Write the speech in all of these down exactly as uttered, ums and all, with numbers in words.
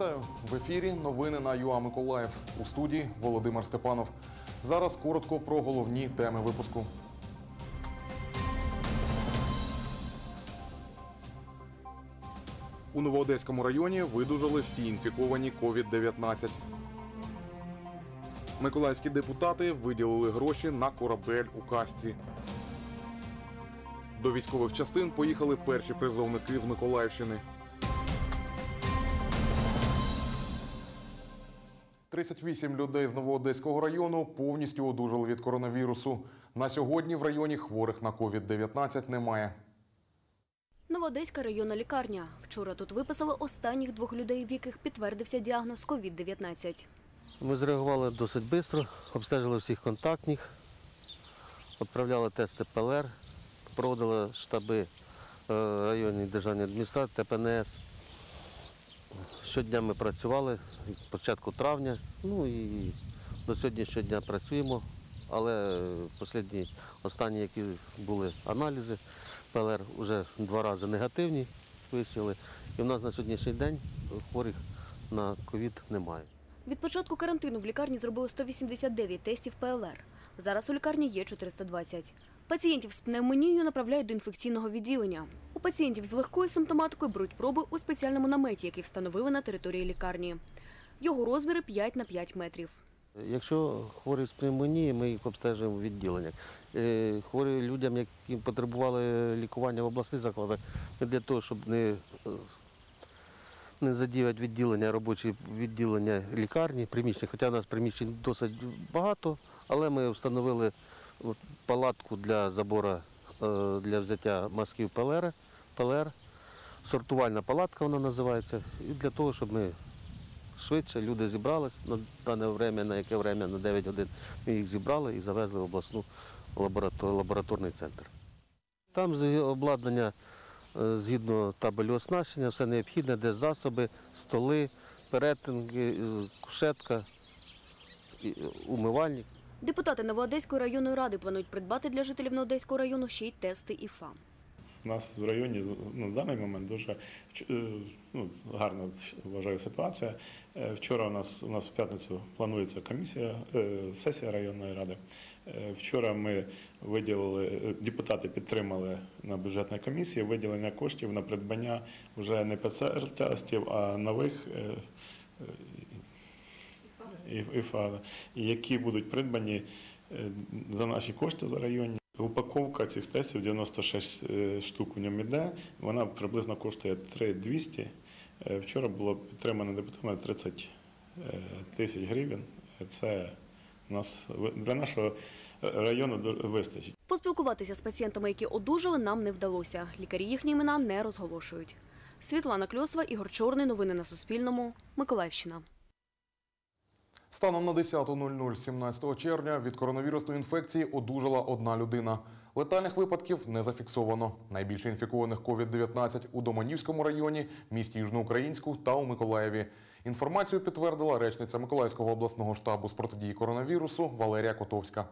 Вітаю! В ефірі новини на ЮА Миколаїв. У студії Володимир Степанов. Зараз коротко про головні теми випуску. У Новоодеському районі видужали всі інфіковані ковід дев'ятнадцять. Миколаївські депутати виділили гроші на корабель у Касці. До військових частин поїхали перші призовники з Миколаївщини. тридцять вісім людей з Новоодеського району повністю одужали від коронавірусу. На сьогодні в районі хворих на ковід дев'ятнадцять немає. Новоодеська районна лікарня. Вчора тут виписали останніх двох людей, в яких підтвердився діагноз ковід дев'ятнадцять. Ми зреагували досить швидко, обстежили всіх контактних, відправляли тести ПЛР, проводили штаби районної державної адміністрації, Те Пе Ен Ес. Щодня ми працювали, з початку травня, ну і до сьогоднішнього дня працюємо, але останні, останні, які були аналізи, ПЛР вже два рази негативні висіли, і в нас на сьогоднішній день хворих на ковід немає. Від початку карантину в лікарні зробили сто вісімдесят дев'ять тестів Пе Ел Ер. Зараз у лікарні є чотириста двадцять. Пацієнтів з пневмонією направляють до інфекційного відділення. У пацієнтів з легкою симптоматикою беруть проби у спеціальному наметі, який встановили на території лікарні. Його розміри п'ять на п'ять метрів. Якщо хворі з пневмонією, ми їх обстежуємо в відділеннях. Хворі людям, які потребували лікування в обласних закладах, для того, щоб не, не задіяти відділення, робочі відділення лікарні, приміщень, хоча в нас приміщень досить багато, але ми встановили палатку для забору, для взяття мазків Пе Ел Ер, Пе Ел Ер, сортувальна палатка вона називається, і для того, щоб ми швидше люди зібрались на дане время, на яке время, на дев'ять годин ми їх зібрали і завезли в обласну лабораторний центр. Там обладнання згідно табелю оснащення, все необхідне, де засоби, столи, перетинки, кушетка, умивальник. Депутати Новоодеської районної ради планують придбати для жителів Новоодеського району ще й тести І Ф А. У нас в районі ну, в даний момент дуже ну, гарна, вважаю, ситуація. Вчора у нас, у нас в п'ятницю планується комісія, сесія районної ради. Вчора ми виділили, депутати підтримали на бюджетній комісії виділення коштів на придбання вже не Пе Це Ер тестів, а нових І Ф А, які будуть придбані за наші кошти за районні. Упаковка цих тестів, дев'яносто шість штук в ньому йде, вона приблизно коштує три тисячі двісті. Вчора було підтримано депутатами тридцять тисяч гривень. Це нас, для нашого району вистачить. Поспілкуватися з пацієнтами, які одужали, нам не вдалося. Лікарі їхні імена не розголошують. Світлана Кльосова, Ігор Чорний. Новини на Суспільному. Миколаївщина. Станом на десята нуль нуль сімнадцятого червня від коронавірусної інфекції одужала одна людина. Летальних випадків не зафіксовано. Найбільше інфікованих ковід дев'ятнадцять у Доманівському районі, місті Южноукраїнську та у Миколаєві. Інформацію підтвердила речниця Миколаївського обласного штабу з протидії коронавірусу Валерія Котовська.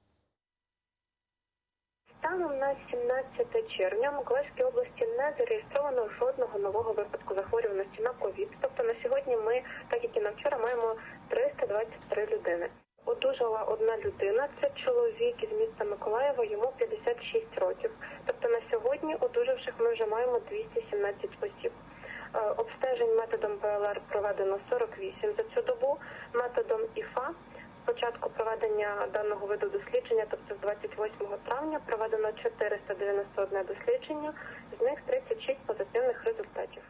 Станом на сімнадцяте червня в Миколаївській області не зареєстровано жодного нового випадку захворюваності на ковід. Тобто на сьогодні ми, так як і на вчора, маємо триста двадцять три людини. Одужала одна людина, це чоловік із міста Миколаєва, йому п'ятдесят шість років. Тобто на сьогодні одужавших ми вже маємо двісті сімнадцять осіб. Обстежень методом Пе Ел Ер проведено сорок вісім за цю добу, методом І Ф А початку проведення даного виду дослідження, тобто з двадцять восьмого травня, проведено чотириста дев'яносто одне дослідження, з них тридцять шість позитивних результатів.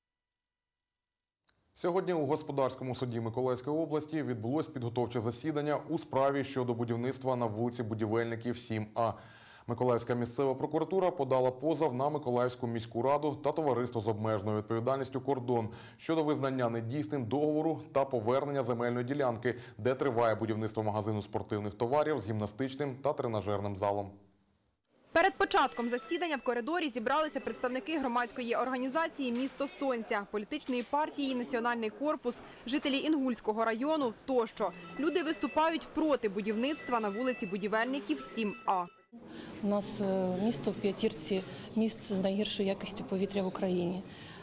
Сьогодні у Господарському суді Миколаївської області відбулось підготовче засідання у справі щодо будівництва на вулиці Будівельників сім А. Миколаївська місцева прокуратура подала позов на Миколаївську міську раду та товариство з обмеженою відповідальністю «Кордон» щодо визнання недійсним договору та повернення земельної ділянки, де триває будівництво магазину спортивних товарів з гімнастичним та тренажерним залом. Перед початком засідання в коридорі зібралися представники громадської організації «Місто Сонця», політичної партії «Національний корпус», жителі Інгульського району тощо. Люди виступають проти будівництва на вулиці Будівельників сім А. У нас місто в п'ятірці міст з найгіршою якістю повітря в Україні.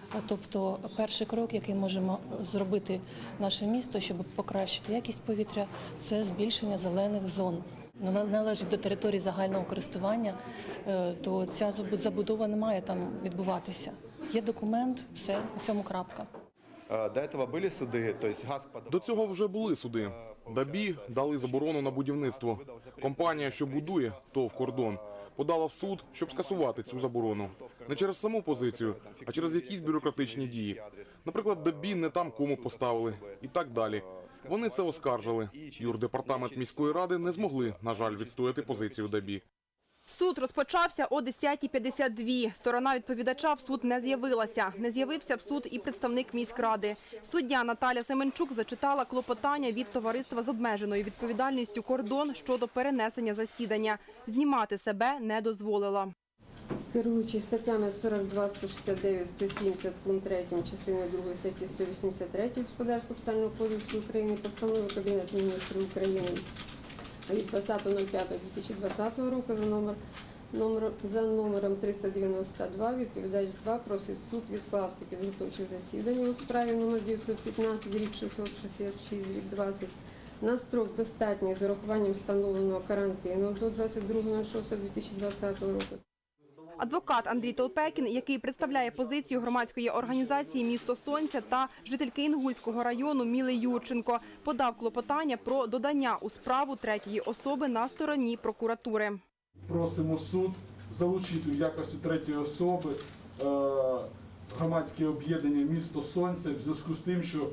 Тобто перший крок, який можемо зробити наше місто, щоб покращити якість повітря, це збільшення зелених зон. Належить до території загального користування, то ця забудова не має там відбуватися. Є документ, все, на цьому крапка. До цього були суди, тобто ГАСК подавав... До цього вже були суди. ДАБІ дали заборону на будівництво. Компанія, що будує, ТОВ «Кордон», подала в суд, щоб скасувати цю заборону. Не через саму позицію, а через якісь бюрократичні дії. Наприклад, ДАБІ не там кому поставили і так далі. Вони це оскаржили. Юрдепартамент міської ради не змогли, на жаль, відстояти позицію ДАБІ. Суд розпочався о десятій п'ятдесят дві. Сторона відповідача в суд не з'явилася. Не з'явився в суд і представник міськради. Суддя Наталя Семенчук зачитала клопотання від товариства з обмеженою відповідальністю «Кордон» щодо перенесення засідання. Знімати себе не дозволила. Керуючись статтями сорок два, сто шістдесят дев'ять, сто сімдесят пункт три частиною другої статті сто вісімдесят три Господарського процесуального кодексу України, постанови Кабінету міністрів України від двадцятого п'ятого дві тисячі двадцятого року за номер номер за номером триста дев'яносто два, відповідач два просить суд відкласти підготовче засідання у справі номер дев'ятсот п'ятнадцять дріб шістсот шістдесят шість дріб двадцять на строк достатній з урахуванням встановленого карантину до двадцять другого шостого дві тисячі двадцятого року. Адвокат Андрій Толпекін, який представляє позицію громадської організації «Місто Сонця» та жительки Інгульського району Міли Юрченко, подав клопотання про додання у справу третьої особи на стороні прокуратури. Просимо суд залучити в якості третьої особи громадське об'єднання «Місто Сонця» в зв'язку з тим, що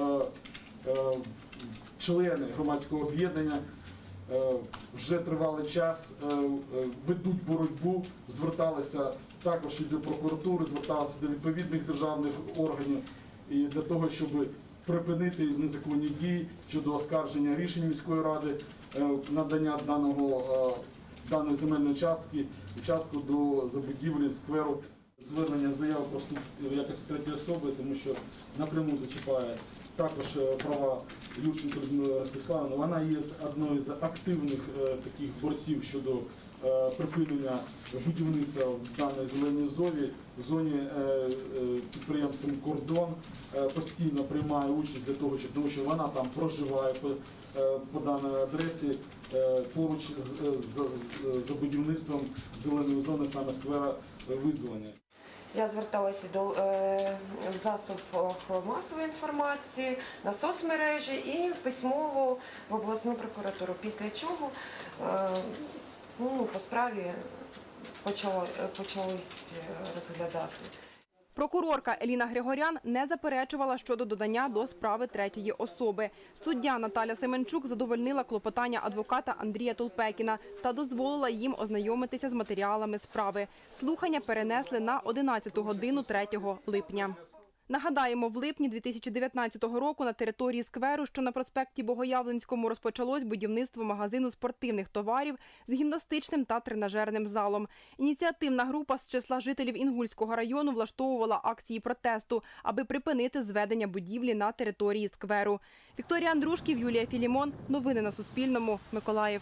члени громадського об'єднання вже тривалий час ведуть боротьбу, зверталися також і до прокуратури, зверталися до відповідних державних органів і для того, щоб припинити незаконні дії щодо оскарження рішень міської ради, надання даного, даної земельної частки, участку до забудівлі скверу. Звернення заяв про вступ в якості третьої особи, тому що напряму зачіпає також права Юрченко Людмили Ростиславівни. Вона є одною з активних е, таких борців щодо е, припинення будівництва в даній зеленій зоні. В зоні е, е, підприємством «Кордон» е, постійно приймає участь для того, щоб, тому що вона там проживає по, е, по даній адресі е, поруч з, з, з, з будівництвом зеленої зони, саме сквера Визволення. Я зверталася до е, засобів масової інформації, на соцмережі і письмово в обласну прокуратуру. Після чого е, ну, по справі почали, почались розглядати. Прокурорка Еліна Григорян не заперечувала щодо додання до справи третьої особи. Суддя Наталя Семенчук задовольнила клопотання адвоката Андрія Толпекіна та дозволила їм ознайомитися з матеріалами справи. Слухання перенесли на одинадцяту годину третього липня. Нагадаємо, в липні дві тисячі дев'ятнадцятого року на території скверу, що на проспекті Богоявленському, розпочалось будівництво магазину спортивних товарів з гімнастичним та тренажерним залом. Ініціативна група з числа жителів Інгульського району влаштовувала акції протесту, аби припинити зведення будівлі на території скверу. Вікторія Андрушків, Юлія Філімон. Новини на Суспільному. Миколаїв.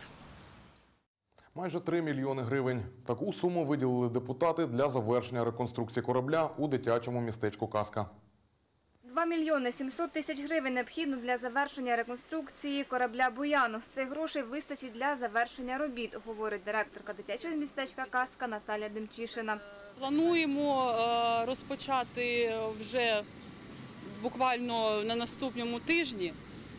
Майже три мільйони гривень. Таку суму виділили депутати для завершення реконструкції корабля у дитячому містечку Казка. два мільйони сімсот тисяч гривень необхідно для завершення реконструкції корабля «Буяну». Цих грошей вистачить для завершення робіт, говорить директорка дитячого містечка Казка Наталя Демчишина. Плануємо розпочати вже буквально на наступному тижні,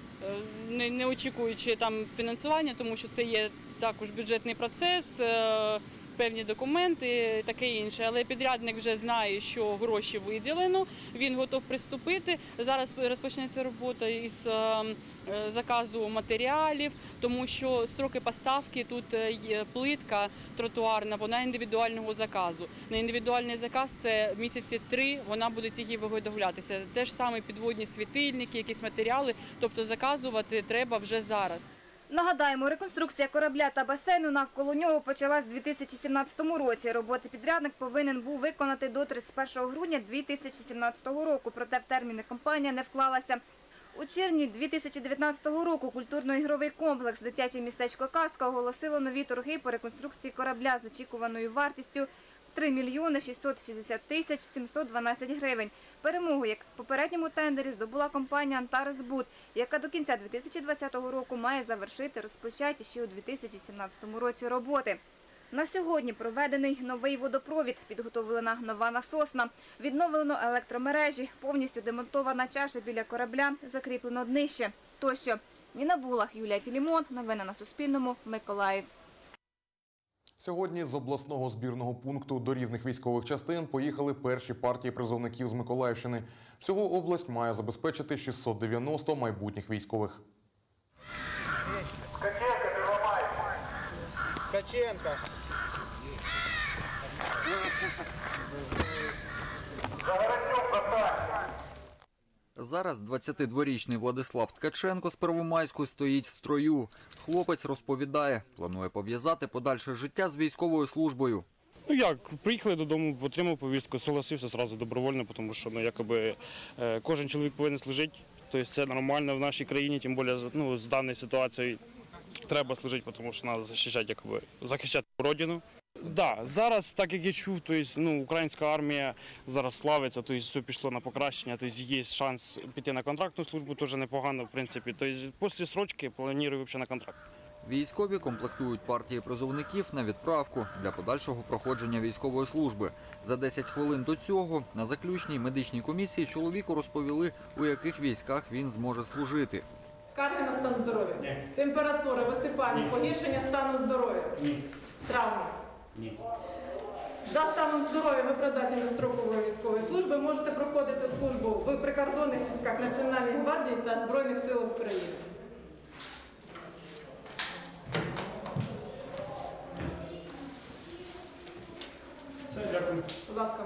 не очікуючи там фінансування, тому що це є також бюджетний процес, певні документи, таке інше. Але підрядник вже знає, що гроші виділено, він готов приступити. Зараз розпочнеться робота із заказу матеріалів, тому що строки поставки тут є плитка тротуарна, вона індивідуального заказу. На індивідуальний заказ це місяці три, вона буде тільки виготовлятися. Те ж саме підводні світильники, якісь матеріали, тобто заказувати треба вже зараз. Нагадаємо, реконструкція корабля та басейну навколо нього почалась у дві тисячі сімнадцятому році. Роботи підрядник повинен був виконати до тридцять першого грудня дві тисячі сімнадцятого року, проте в терміни компанія не вклалася. У червні дві тисячі дев'ятнадцятого року культурно-ігровий комплекс «Дитяче містечко Казка» оголосило нові торги по реконструкції корабля з очікуваною вартістю три мільйони шістсот шістдесят тисяч сімсот дванадцять гривень. Перемогу, як в попередньому тендері, здобула компанія «Антаресбуд», яка до кінця дві тисячі двадцятого року має завершити розпочаті ще у дві тисячі сімнадцятому році роботи. На сьогодні проведений новий водопровід, підготовлена нова насосна, відновлено електромережі, повністю демонтована чаша біля корабля, закріплено днище тощо. Ніна Булах, Юлія Філімон. Новини на Суспільному. Миколаїв. Сьогодні з обласного збірного пункту до різних військових частин поїхали перші партії призовників з Миколаївщини. Всього область має забезпечити шістсот дев'яносто майбутніх військових. Ткаченко. Зараз двадцятидворічний Владислав Ткаченко з Первомайської стоїть в строю. Хлопець розповідає, планує пов'язати подальше життя з військовою службою. Ну як, приїхали додому, отримав повістку, согласився одразу добровольно, тому що ну, якоби, е, кожен чоловік повинен служити. Тобто це нормально в нашій країні, тим більше ну, з даною ситуацією треба служити, тому що треба захищати, якби, захищати родину. Да, зараз, так як я чув, то есть, ну, українська армія зараз славиться, то есть, все пішло на покращення, то есть, є шанс піти на контрактну службу, теж непогано, в принципі. То есть, після строчки планую взагалі на контракт. Військові комплектують партії призовників на відправку для подальшого проходження військової служби. За десять хвилин до цього на заключній медичній комісії чоловіку розповіли, у яких військах він зможе служити. Скарги на стан здоров'я? Ні. Температура, висипання, погіршення стану здоров'я? Ні. Травми? Ні. За станом здоров'я ви придатні до строкової військової служби, можете проходити службу в прикордонних військах Національної гвардії та Збройних сил України. Все, дякую. Будь ласка.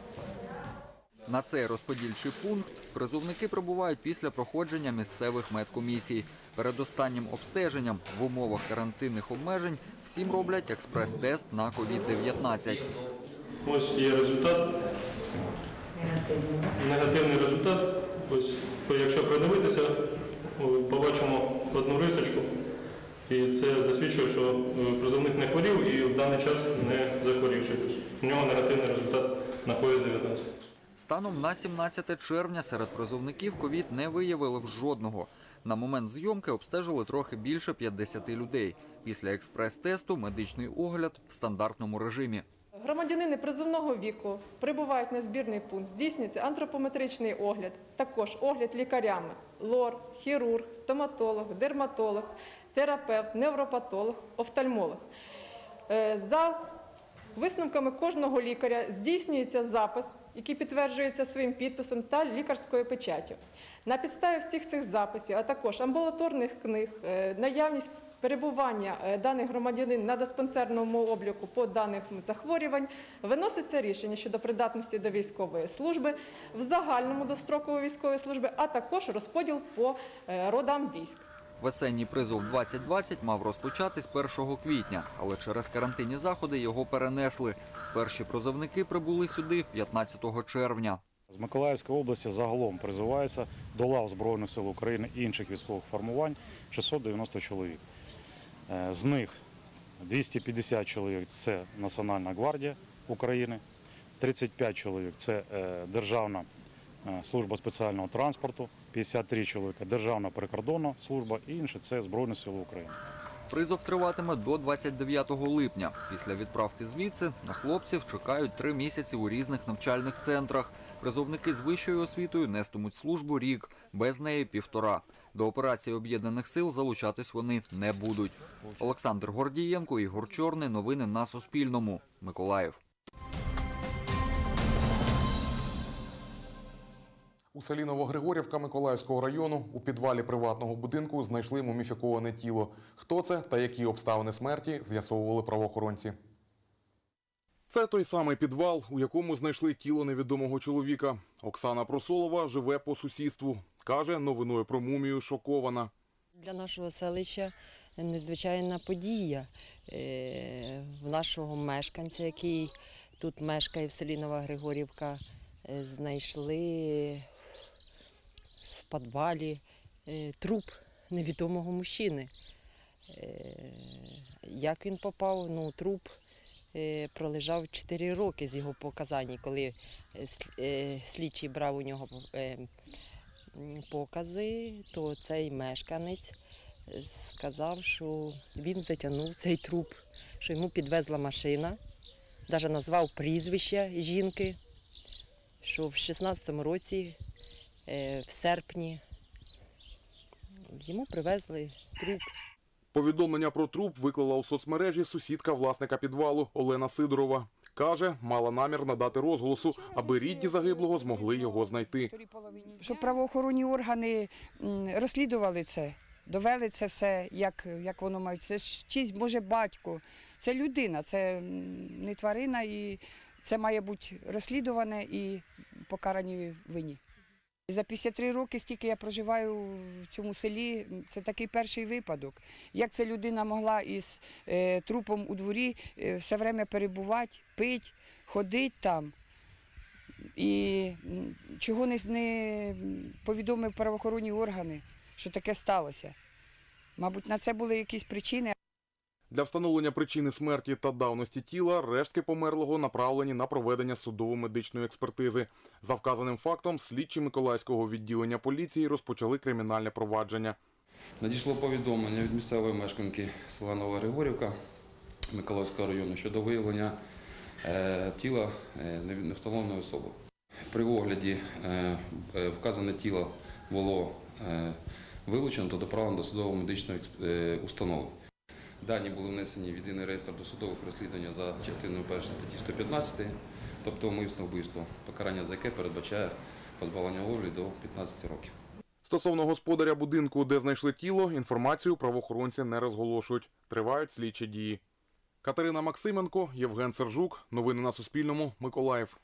На цей розподільчий пункт призовники прибувають після проходження місцевих медкомісій. Перед останнім обстеженням в умовах карантинних обмежень всім роблять експрес-тест на ковід дев'ятнадцять. Ось є результат. Негативний. Негативний результат. Ось, якщо придивитися, побачимо одну рисочку. І це засвідчує, що призовник не хворів і в даний час не захворівший. У нього негативний результат на ковід дев'ятнадцять. Станом на сімнадцяте червня серед призовників ковід не виявили жодного. На момент зйомки обстежили трохи більше п'ятдесят людей. Після експрес-тесту медичний огляд в стандартному режимі. Громадянини призовного віку прибувають на збірний пункт, здійснюється антропометричний огляд, також огляд лікарями – лор, хірург, стоматолог, дерматолог, терапевт, невропатолог, офтальмолог. За висновками кожного лікаря здійснюється запис, який підтверджується своїм підписом та лікарською печаттю. На підставі всіх цих записів, а також амбулаторних книг, наявність перебування даних громадянин на диспансерному обліку по даних захворювань, виноситься рішення щодо придатності до військової служби, в загальному до строкової військової служби, а також розподіл по родам військ. Весенній призов двадцять двадцять мав розпочатись першого квітня, але через карантинні заходи його перенесли. Перші призовники прибули сюди п'ятнадцятого червня. З Миколаївської області загалом призивається до лав Збройних сил України і інших військових формувань шістсот дев'яносто чоловік. З них двісті п'ятдесят чоловік – це Національна гвардія України, тридцять п'ять чоловік – це Державна служба спеціального транспорту, п'ятдесят три чоловіка – Державна прикордонна служба і інші – це Збройні сили України. Призов триватиме до двадцять дев'ятого липня. Після відправки звідси на хлопців чекають три місяці у різних навчальних центрах. Призовники з вищою освітою нестимуть службу рік, без неї – півтора. До операції Об'єднаних сил залучатись вони не будуть. Олександр Гордієнко, Ігор Чорний. Новини на Суспільному. Миколаїв. У селі Новогригорівка Миколаївського району у підвалі приватного будинку знайшли муміфіковане тіло. Хто це та які обставини смерті, з'ясовували правоохоронці. Це той самий підвал, у якому знайшли тіло невідомого чоловіка. Оксана Просолова живе по сусідству. Каже, новиною про мумію шокована. Для нашого селища незвичайна подія. В нашого мешканця, який тут мешкає в селі Нова Григорівка, знайшли в підвалі труп невідомого мужчини. Як він попав, ну, труп е, пролежав чотири роки з його показань, коли е, с- е, слідчий брав у нього е, м, покази, то цей мешканець е, сказав, що він затягнув цей труп, що йому підвезла машина, навіть назвав прізвище жінки, що в шістнадцятому році, е, в серпні, йому привезли труп. Повідомлення про труп виклала у соцмережі сусідка власника підвалу Олена Сидорова. Каже, мала намір надати розголосу, аби рідні загиблого змогли його знайти. Щоб правоохоронні органи м, розслідували це, довели це все, як, як воно має. Це ж чийсь, може, батько, це людина, це м, не тварина, і це має бути розслідуване і покарані винні. І за п'ятдесят три роки, стільки я проживаю в цьому селі, це такий перший випадок. Як ця людина могла із е, трупом у дворі е, все время перебувати, пити, ходити там. І м, чого не, не повідомив правоохоронні органи, що таке сталося. Мабуть, на це були якісь причини. Для встановлення причини смерті та давності тіла рештки померлого направлені на проведення судово-медичної експертизи. За вказаним фактом слідчі Миколаївського відділення поліції розпочали кримінальне провадження. Надійшло повідомлення від місцевої мешканки села Нова Григорівка Миколаївського району щодо виявлення е, тіла е, невстановленої особи. При огляді е, е, вказане тіло було е, вилучено та доправлено до судово-медичної е, установи. Дані були внесені в єдиний реєстр досудових розслідувань за частиною першої статті сто п'ятнадцять, тобто умисне вбивство, покарання за яке передбачає позбавлення волі до п'ятнадцяти років. Стосовно господаря будинку, де знайшли тіло, інформацію правоохоронці не розголошують. Тривають слідчі дії. Катерина Максименко, Євген Сержук. Новини на Суспільному. Миколаїв.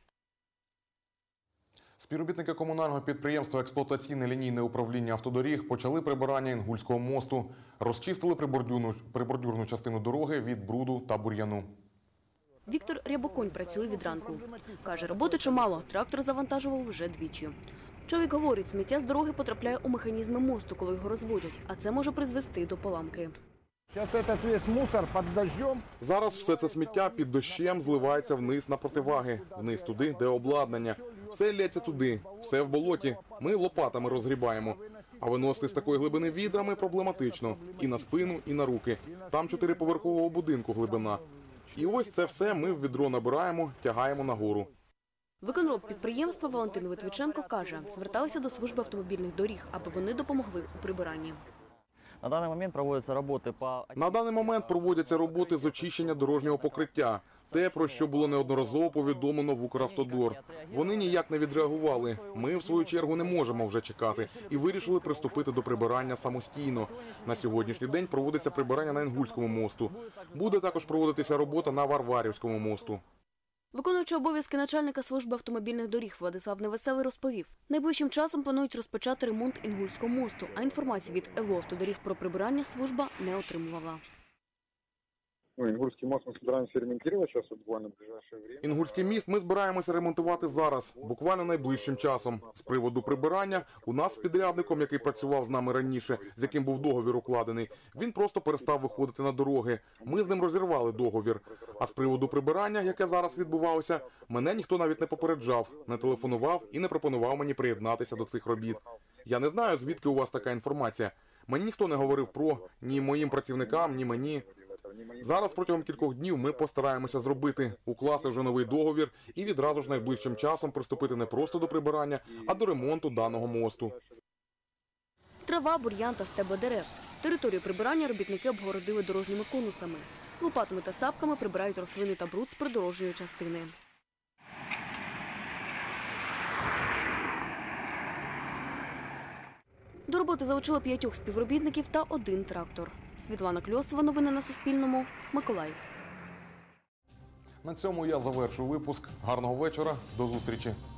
Співробітники комунального підприємства «Експлуатаційне лінійне управління автодоріг» почали прибирання Інгульського мосту. Розчистили прибордюрну, прибордюрну частину дороги від бруду та бур'яну. Віктор Рябоконь працює від ранку. Каже, роботи чимало, трактор завантажував вже двічі. Чоловік говорить, сміття з дороги потрапляє у механізми мосту, коли його розводять, а це може призвести до поламки. Зараз все це сміття під дощем зливається вниз на противаги, вниз туди, де обладнання. Все лється туди, все в болоті. Ми лопатами розгрібаємо. А виносити з такої глибини відрами проблематично. І на спину, і на руки. Там чотириповерхового будинку глибина. І ось це все ми в відро набираємо, тягаємо нагору. Виконроб підприємства Валентин Литвиченко каже, зверталися до служби автомобільних доріг, аби вони допомогли у прибиранні. На даний момент проводяться роботи по... На даний момент проводяться роботи з очищення дорожнього покриття. Те, про що було неодноразово повідомлено в Укравтодор. Вони ніяк не відреагували. Ми, в свою чергу, не можемо вже чекати. І вирішили приступити до прибирання самостійно. На сьогоднішній день проводиться прибирання на Інгульському мосту. Буде також проводитися робота на Варварівському мосту. Виконуючий обов'язки начальника служби автомобільних доріг Владислав Невеселий розповів, найближчим часом планують розпочати ремонт Інгульського мосту, а інформації від ЕЛО «Автодоріг» про прибирання служба не отримувала. Ну, Інгульський мост ми збираємося ремонтувати зараз, буквально в ближайшее время. Інгульський міст ми збираємося ремонтувати зараз, буквально найближчим часом. З приводу прибирання, у нас з підрядником, який працював з нами раніше, з яким був договір укладений, він просто перестав виходити на дороги. Ми з ним розірвали договір. А з приводу прибирання, яке зараз відбувалося, мене ніхто навіть не попереджав, не телефонував і не пропонував мені приєднатися до цих робіт. Я не знаю, звідки у вас така інформація. Мені ніхто не говорив про, ні моїм працівникам, ні мені. Зараз протягом кількох днів ми постараємося зробити, укласти вже новий договір і відразу ж найближчим часом приступити не просто до прибирання, а до ремонту даного мосту. Трава, бур'ян та стебла дерев. Територію прибирання робітники обгородили дорожніми конусами. Лопатами та сапками прибирають рослини та бруд з придорожньої частини. До роботи залучили п'ятьох співробітників та один трактор. Світлана Кльосова, новини на Суспільному, Миколаїв. На цьому я завершую випуск. Гарного вечора, до зустрічі.